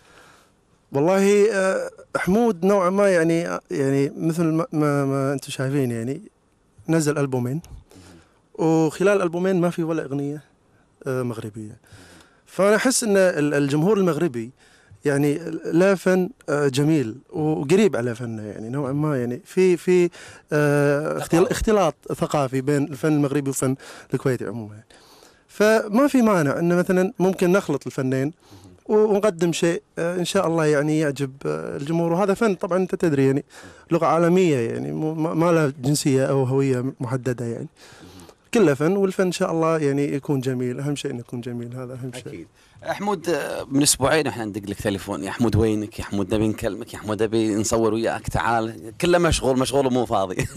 والله حمود نوعا ما يعني يعني مثل ما, ما, ما انتم شايفين يعني نزل ألبومين، وخلال الألبومين ما في ولا أغنية مغربية، فأنا أحس أن الجمهور المغربي يعني له فن جميل وقريب على فنه يعني نوعا ما، يعني في في اختلاط ثقافي بين الفن المغربي والفن الكويتي عموما يعني. فما في مانع أن مثلا ممكن نخلط الفنين ونقدم شيء ان شاء الله يعني يعجب الجمهور، وهذا فن طبعا انت تدري يعني لغه عالميه يعني ما لها جنسيه او هويه محدده يعني، كله فن، والفن ان شاء الله يعني يكون جميل، اهم شيء انه يكون جميل، هذا اهم شيء. اكيد. حمود من اسبوعين احنا ندق لك تليفون، يا حمود وينك؟ يا حمود نبي نكلمك، يا حمود نبي نصور وياك، تعال، كله مشغول مشغول ومو فاضي.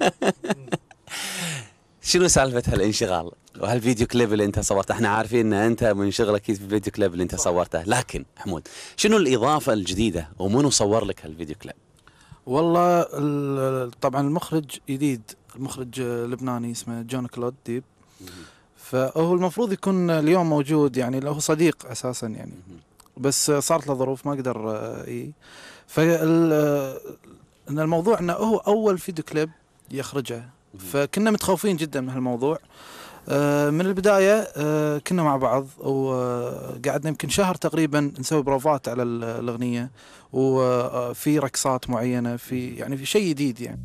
شنو سالفه هالانشغال وهالفيديو كليب اللي انت صورته؟ احنا عارفين ان انت منشغل اكيد في الفيديو كليب اللي انت صورته، لكن حمود شنو الاضافه الجديده ومنو صور لك هالفيديو كليب؟ والله طبعا المخرج جديد، المخرج لبناني اسمه جون كلود ديب، فهو المفروض يكون اليوم موجود يعني، له صديق اساسا يعني، بس صارت له ظروف ما قدر اي. فال ان الموضوع انه هو اول فيديو كليب يخرجه، فكنا متخوفين جدا من هالموضوع. من البدايه كنا مع بعض وقعدنا يمكن شهر تقريبا نسوي بروفات على الاغنيه، وفي رقصات معينه، في يعني في شيء جديد يعني.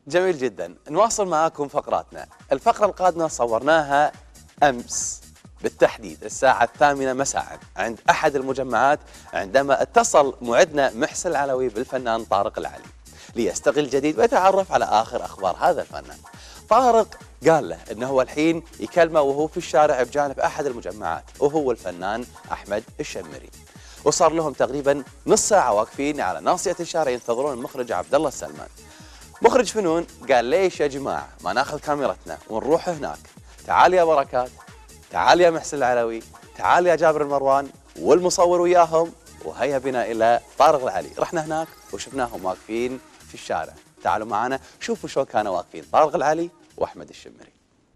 جميل جدا. نواصل معاكم فقراتنا. الفقرة القادمة صورناها أمس بالتحديد الساعة الثامنة مساء عند أحد المجمعات، عندما اتصل معدنا محسن العلوي بالفنان طارق العلي ليستغل جديد ويتعرف على آخر أخبار هذا الفنان. طارق قال له أنه هو الحين يكلمه وهو في الشارع بجانب أحد المجمعات، وهو الفنان أحمد الشمري، وصار لهم تقريبا نص ساعة واقفين على ناصية الشارع ينتظرون المخرج عبد الله السلمان. مخرج فنون قال ليش يا جماعة ما ناخذ كاميرتنا ونروح هناك؟ تعال يا بركات، تعال يا محسن العلوي، تعال يا جابر المروان، والمصور وياهم، وهيا بنا إلى طارق العلي. رحنا هناك وشفناهم واقفين في الشارع. تعالوا معنا شوفوا شو كانوا واقفين طارق العلي وأحمد الشمري.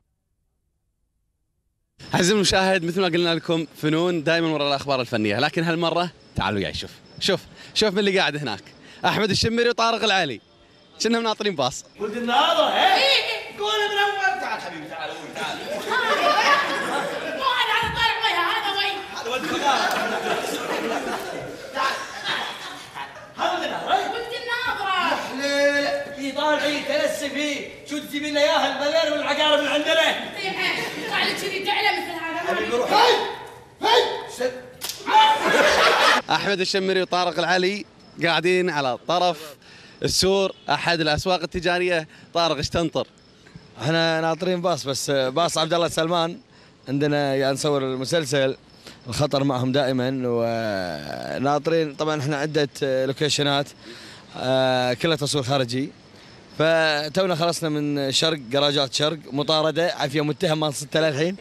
عزيزي المشاهد، مثل ما قلنا لكم فنون دائما ورا الأخبار الفنية، لكن هالمرة تعالوا وياي. شوف شوف شوف من اللي قاعد هناك، أحمد الشمري وطارق العلي، كنا ناطرين باص. ولد النهارده ها؟ قول من اول. تعال حبيبي تعال قول تعال. مو انا على طالع وجهه هذا وين؟ هذا ولد النهارده. تعال هذا ولد النهارده. ولد النهارده. يا حليل في طالعين تلسي فيه، شو تجيب لنا اياها البلال والعقارب اللي عندنا؟ يطلع لك كذي تعلى مثل هذا. حبيبي روح. هاي هاي أحمد الشمري وطارق العلي قاعدين على طرف السور احد الاسواق التجاريه. طارق ايش تنطر؟ احنا ناطرين باص، بس باص عبد الله السلمان. عندنا يعني نصور المسلسل الخطر معهم دائما، وناطرين طبعا احنا عده لوكيشنات كلها تصوير خارجي. فتونا خلصنا من شرق، جراجات شرق، مطارده عافيه متهم ما صدت للحين.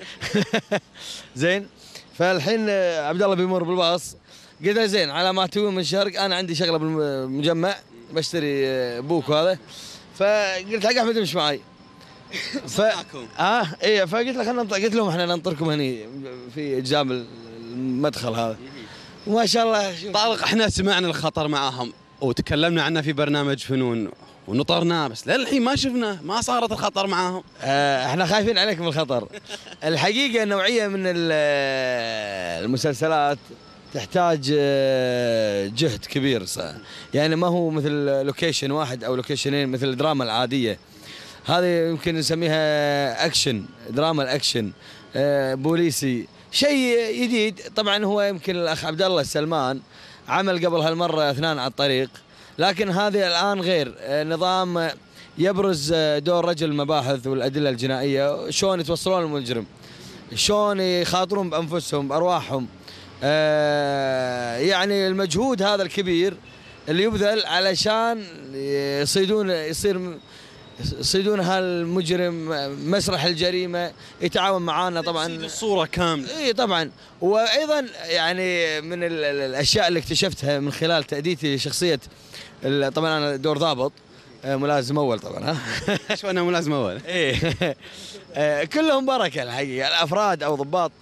زين، فالحين عبد الله بيمر بالباص، قلت له زين على ما توي من شرق انا عندي شغله بالمجمع بشتري بوك وهذا، فقلت حق احمد امشي معي. ف اه اي فقلت له خلينا قلت لهم احنا ننطركم هني في اجزاء المدخل هذا. وما شاء الله. طارق احنا سمعنا الخطر معاهم وتكلمنا عنه في برنامج فنون ونطرناه، بس للحين ما شفنا، ما صارت الخطر معاهم. آه احنا خايفين عليكم الخطر. الحقيقه نوعيه من المسلسلات تحتاج جهد كبير، يعني ما هو مثل لوكيشن واحد او لوكيشنين مثل الدراما العاديه. هذه يمكن نسميها اكشن، دراما الاكشن، بوليسي، شيء جديد. طبعا هو يمكن الاخ عبد الله السلمان عمل قبل هالمره اثنان على الطريق، لكن هذه الان غير نظام، يبرز دور رجل المباحث والادله الجنائيه، شلون يتوصلون للمجرم، شلون يخاطرون بانفسهم بارواحهم. آه يعني المجهود هذا الكبير اللي يبذل علشان يصيدون يصير يصيدون هالمجرم مسرح الجريمه، يتعاون معانا طبعا الصوره كامله. اي طبعا. وايضا يعني من الاشياء اللي اكتشفتها من خلال تاديتي شخصيه، طبعا انا دور ضابط ملازم اول طبعا. ها شو انا ملازم اول؟ ايه كلهم بركه الحقيقه، الافراد او ضباط،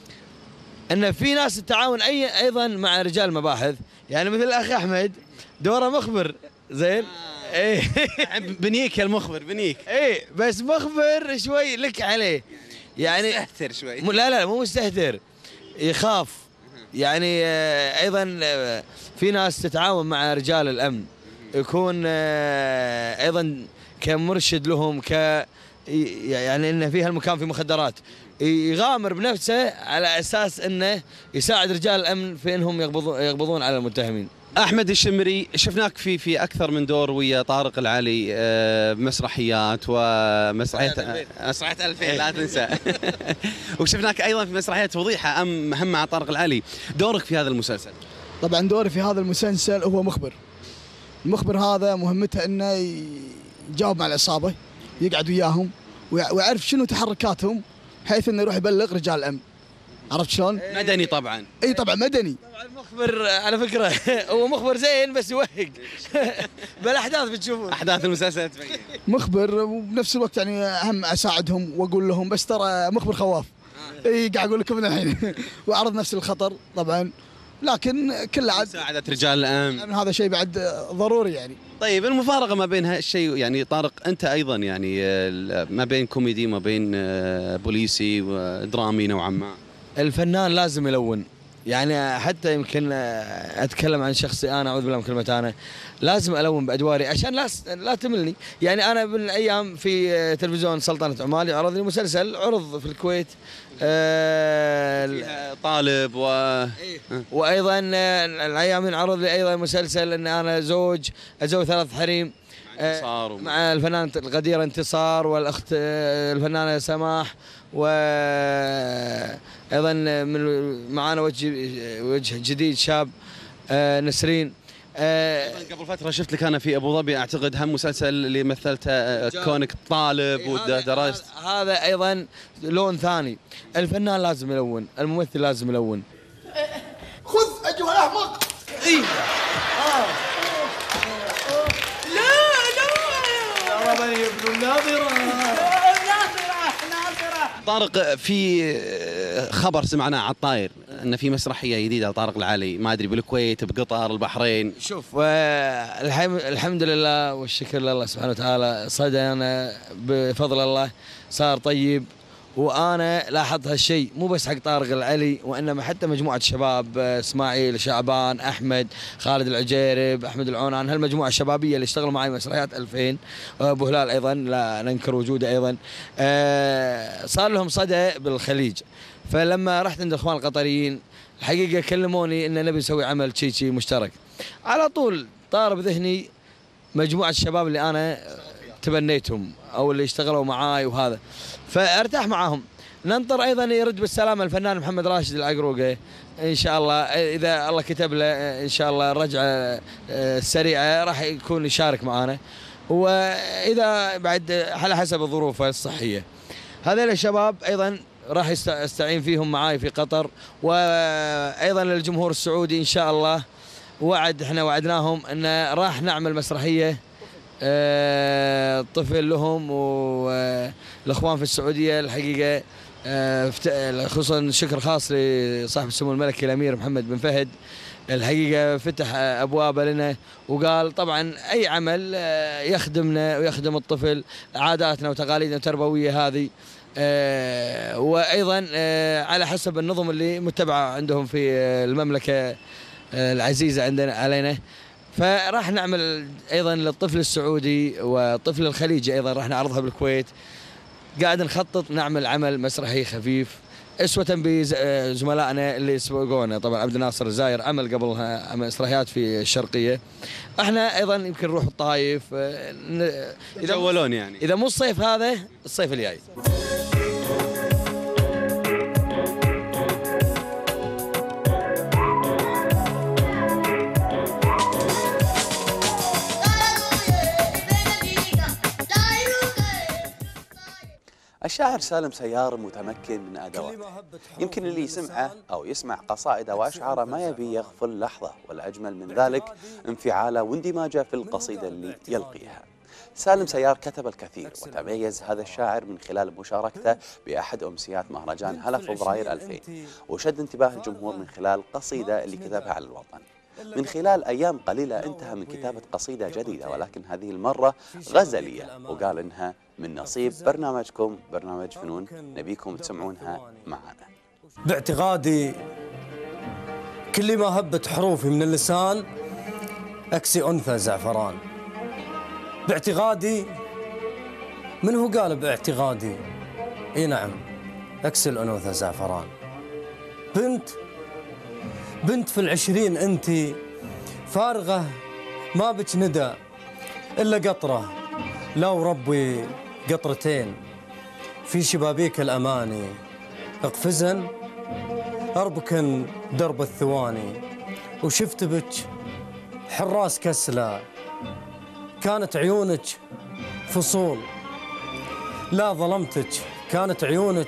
ان في ناس تتعاون اي ايضا مع رجال المباحث، يعني مثل الاخ احمد دوره مخبر. زين. آه. ايه بنيك يا المخبر بنيك. ايه بس مخبر شوي لك عليه، يعني مستهتر شوي. لا لا مو مستهتر، يخاف. يعني آه ايضا آه في ناس تتعاون مع رجال الامن، يكون آه ايضا كمرشد لهم، ك يعني انه في هالمكان في مخدرات، يغامر بنفسه على اساس انه يساعد رجال الامن في انهم يقبضون يقبضون على المتهمين. احمد الشمري شفناك في في اكثر من دور ويا طارق العلي، مسرحيات ومسرحيه مسرحيه ألفين لا تنسى. وشفناك ايضا في مسرحيه فضيحه ام هم مع طارق العلي. دورك في هذا المسلسل؟ طبعا دوري في هذا المسلسل هو مخبر. المخبر هذا مهمته انه يجاوب مع العصابه، يقعد وياهم ويعرف شنو تحركاتهم، بحيث انه يروح يبلغ رجال الامن. عرفت شلون؟ مدني طبعا. اي طبعا مدني. طبعا المخبر على فكره هو مخبر زين بس يوهق. بالاحداث بتشوفون احداث المسلسل تبين. مخبر وبنفس الوقت يعني اهم اساعدهم واقول لهم، بس ترى مخبر خواف. اي قاعد اقول لكم من الحين. واعرض نفس الخطر طبعا، لكن كل عاد مساعدة رجال الامن هذا شيء بعد ضروري يعني. طيب المفارقه ما بين هالشيء، يعني طارق انت ايضا يعني ما بين كوميدي ما بين بوليسي ودرامي نوعا ما. الفنان لازم يلون، يعني حتى يمكن اتكلم عن شخصي انا، اعوذ بالله من كلمه انا، لازم الون بادواري عشان لا لا تملني. يعني انا من الايام في تلفزيون سلطنه عمان يعرض لي مسلسل عرض في الكويت آه طالب و وايضا الايام ينعرض لي ايضا مسلسل ان انا زوج اتزوج ثلاث حريم انتصار مع الفنانة القديرة انتصار والأخت الفنانة سماح، وأيضا من معانا وجه وجه جديد شاب نسرين. قبل فترة شفت لك أنا في أبو ظبي أعتقد هم مسلسل اللي مثلته كونك طالب ودرست. هذا أيضا لون ثاني، الفنان لازم يلون، الممثل لازم يلون. خذ أيها الأحمق. إيه. آه. ضربني ابن الناظرة. ناظرة ناظرة. طارق، في خبر سمعناه على الطاير ان في مسرحيه جديده لطارق العلي، ما ادري بالكويت بقطر البحرين. شوف الحمد لله والشكر لله سبحانه وتعالى، صدى انا بفضل الله صار طيب، وانا لاحظت هالشيء مو بس حق طارق العلي وانما حتى مجموعه شباب، اسماعيل شعبان، احمد، خالد العجيرب، احمد العونان، هالمجموعه الشبابيه اللي اشتغلوا معي مسرحيات ألفين، ابو هلال ايضا لا ننكر وجوده ايضا، صار لهم صدى بالخليج. فلما رحت عند الاخوان القطريين الحقيقه كلموني ان نبي نسوي عمل شيء شيء مشترك، على طول طار بذهني مجموعه الشباب اللي انا تبنيتهم او اللي اشتغلوا معاي وهذا، فارتاح معاهم. ننطر ايضا يرد بالسلامه الفنان محمد راشد العقروقه ان شاء الله، اذا الله كتب له ان شاء الله الرجعه السريعه راح يكون يشارك معانا، واذا بعد على حسب ظروفه الصحيه. هذول الشباب ايضا راح استعين فيهم معاي في قطر، وايضا للجمهور السعودي ان شاء الله وعد احنا وعدناهم ان راح نعمل مسرحيه أه طفل لهم والاخوان في السعوديه. الحقيقه أه خصوصا شكر خاص لصاحب السمو الملكي الامير محمد بن فهد، الحقيقه فتح ابوابه لنا وقال طبعا اي عمل يخدمنا ويخدم الطفل، عاداتنا وتقاليدنا التربويه هذه أه وايضا أه على حسب النظم اللي متبعه عندهم في المملكه العزيزه عندنا علينا. فراح نعمل ايضا للطفل السعودي والطفل الخليجي ايضا راح نعرضها بالكويت. قاعد نخطط نعمل عمل مسرحي خفيف اسوة بزملائنا اللي سبقونا، طبعا عبد الناصر الزاير عمل قبلها مسرحيات في الشرقيه، احنا ايضا يمكن نروح الطايف اذا يعني اذا مو الصيف هذا الصيف الجاي. الشاعر سالم سيار متمكن من أدواته، يمكن اللي يسمعه أو يسمع قصائده وأشعاره ما يبي يغفل لحظة، والأجمل من ذلك انفعاله واندماجه في القصيدة اللي يلقيها. سالم سيار كتب الكثير، وتميز هذا الشاعر من خلال مشاركته بأحد أمسيات مهرجان هلا فبراير ألفين، وشد انتباه الجمهور من خلال قصيدة اللي كتبها على الوطن. من خلال أيام قليلة انتهى من كتابة قصيدة جديدة، ولكن هذه المرة غزلية، وقال إنها من نصيب برنامجكم برنامج فنون، نبيكم تسمعونها معنا. باعتقادي كل ما هبت حروفي من اللسان أكسي أنثى زعفران. باعتقادي من هو قال باعتقادي؟ اي نعم أكسي الأنوثة زعفران. بنت بنت في العشرين انتي فارغة ما بك ندى إلا قطرة، لا وربي قطرتين في شبابيك الأماني، اقفزن أربكن درب الثواني، وشفت بك حراس كسلة كانت عيونك فصول، لا ظلمتك كانت عيونك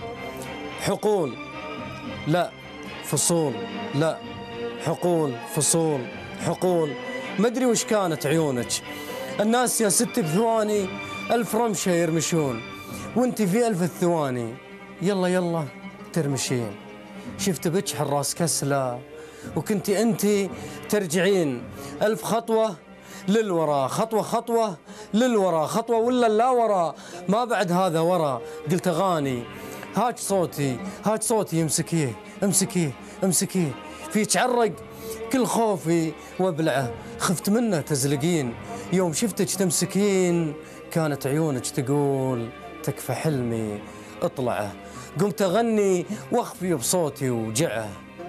حقول، لا فصول، لا حقول فصول حقول، مدري وش كانت عيونك. الناس يا ست بثواني ألف رمشة يرمشون، وانتي في ألف الثواني يلا يلا ترمشين. شفت بك حراس كسلة وكنتي انتي ترجعين ألف خطوة للوراء، خطوة خطوة للوراء، خطوة ولا لا وراء، ما بعد هذا وراء. قلت أغاني هاج صوتي هاج صوتي امسكيه امسكيه امسكيه فيك عرق كل خوفي وابلعه، خفت منه تزلقين يوم شفتك تمسكين، كانت عيونك تقول تكفى حلمي اطلعه، قمت اغني واخفي بصوتي وجعه،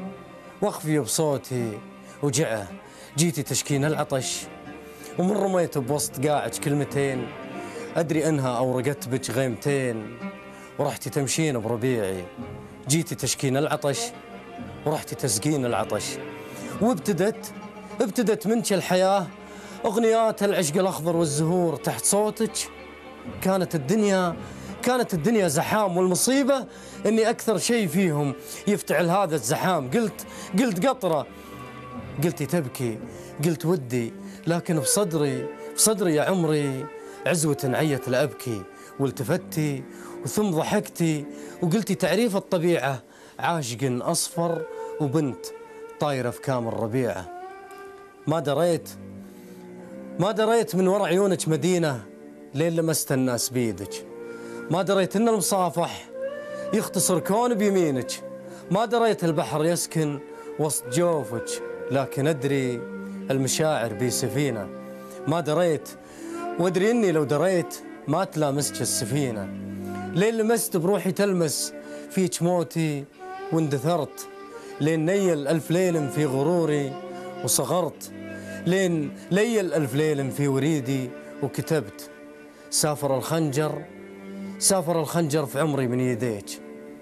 واخفي بصوتي وجعه، جيتي تشكين العطش ومن رميت بوسط قاعك كلمتين، ادري انها اورقت بك غيمتين، ورحتي تمشين بربيعي، جيتي تشكين العطش ورحتي تسقين العطش، وابتدت ابتدت منك الحياه، اغنيات العشق الاخضر والزهور تحت صوتك، كانت الدنيا كانت الدنيا زحام، والمصيبه اني اكثر شيء فيهم يفتعل هذا الزحام، قلت قلت قطره، قلتي تبكي، قلت ودي، لكن بصدري بصدري يا عمري عزوة عيت لأبكي، والتفتي وثم ضحكتي وقلتي تعريف الطبيعة، عاشق أصفر وبنت طايرة في كامل ربيعة، ما دريت ما دريت من ورا عيونك مدينة لين لمست الناس بيدك، ما دريت إن المصافح يختصر كون بيمينك، ما دريت البحر يسكن وسط جوفك، لكن أدري المشاعر بي سفينة، ما دريت وأدري إني لو دريت ما تلامسك السفينة، لين لمست بروحي تلمس فيك موتي واندثرت، لين نيل ألف ليل في غروري وصغرت، لين ليل ألف ليل في وريدي وكتبت، سافر الخنجر سافر الخنجر في عمري من يديك،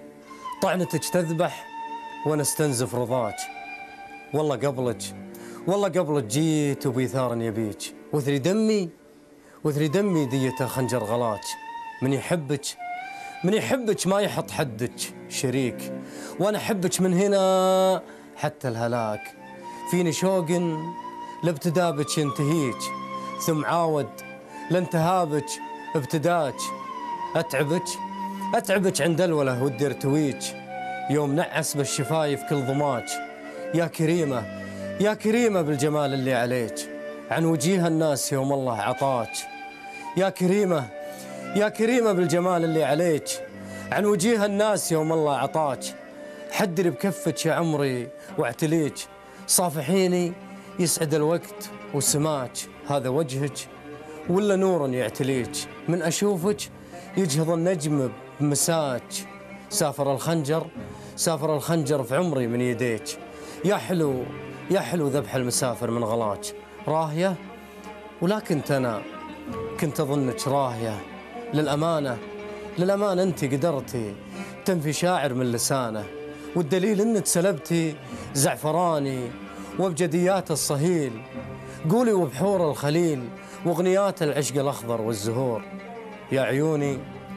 طعنتك تذبح وأنا استنزف رضاك، والله قبلك والله قبلك جيت وبيثار يبيك، وثري دمي وثري دمي ديته خنجر غلاك، من يحبك من يحبك ما يحط حدك شريك، وانا احبك من هنا حتى الهلاك، فيني شوق لابتدا بك ينتهيك، ثم عاود لانتهابك ابتداك، اتعبك اتعبك عند الوله ودي ارتويك، يوم نعس بالشفايف كل ضماك، يا كريمه يا كريمه بالجمال اللي عليك، عن وجيه الناس يوم الله عطاك، يا كريمه يا كريمه بالجمال اللي عليك، عن وجيه الناس يوم الله عطاك، حدري بكفك يا عمري واعتليك، صافحيني يسعد الوقت وسماك، هذا وجهك ولا نور يعتليك، من اشوفك يجهض النجم بمساك، سافر الخنجر سافر الخنجر في عمري من يديك، يا حلو يا حلو ذبح المسافر من غلاك، راهيه ولا كنت انا كنت اظنك راهيه، للامانه للامانه انت قدرتي تنفي شاعر من لسانه، والدليل انك سلبتي زعفراني وابجديات الصهيل، قولي وبحور الخليل واغنيات العشق الاخضر والزهور، يا عيوني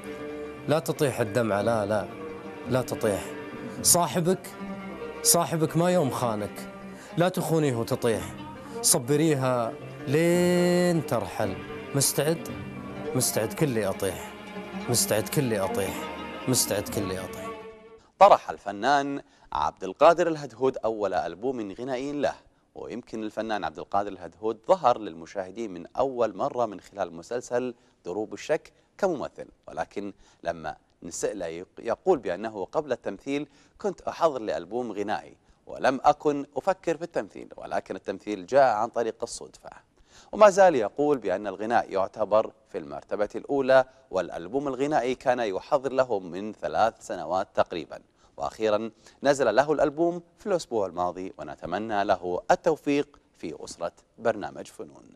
لا تطيح الدمعه، لا لا لا تطيح، صاحبك صاحبك ما يوم خانك، لا تخونيه وتطيح، صبريها لين ترحل، مستعد مستعد كلي أطيح، مستعد كلي أطيح، مستعد كلي أطيح. طرح الفنان عبد القادر الهدهود أول ألبوم غنائي له، ويمكن الفنان عبد القادر الهدهود ظهر للمشاهدين من أول مرة من خلال مسلسل دروب الشك كممثل، ولكن لما نسأله يقول بأنه قبل التمثيل كنت أحضر لألبوم غنائي ولم أكن أفكر في التمثيل، ولكن التمثيل جاء عن طريق الصدفة. وما زال يقول بأن الغناء يعتبر في المرتبة الأولى، والألبوم الغنائي كان يحضر له من ثلاث سنوات تقريبا، وأخيرا نزل له الألبوم في الأسبوع الماضي، ونتمنى له التوفيق في أسرة برنامج فنون.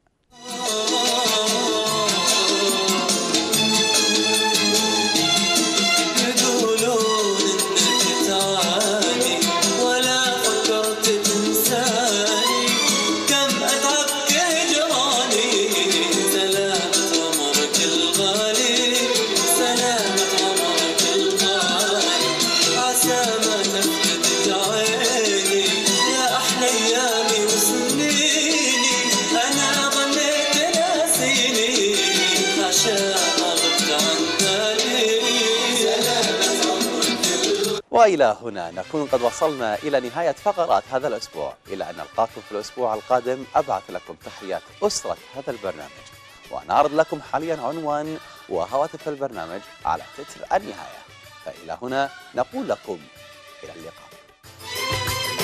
وإلى هنا نكون قد وصلنا إلى نهاية فقرات هذا الأسبوع، إلى أن نلقاكم في الأسبوع القادم. أبعث لكم تحيات أسرة هذا البرنامج، ونعرض لكم حاليا عنوان وهواتف البرنامج على تتر النهاية. فإلى هنا نقول لكم إلى اللقاء.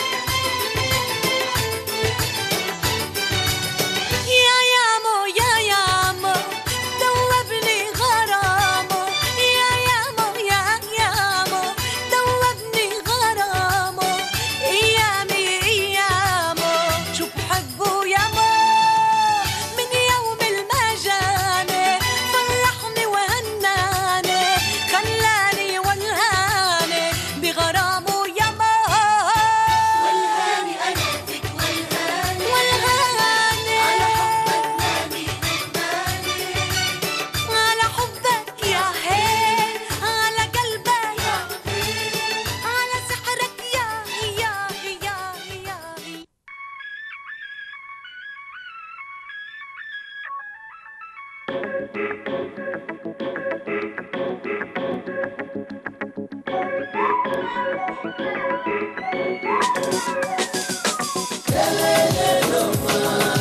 لا لا لا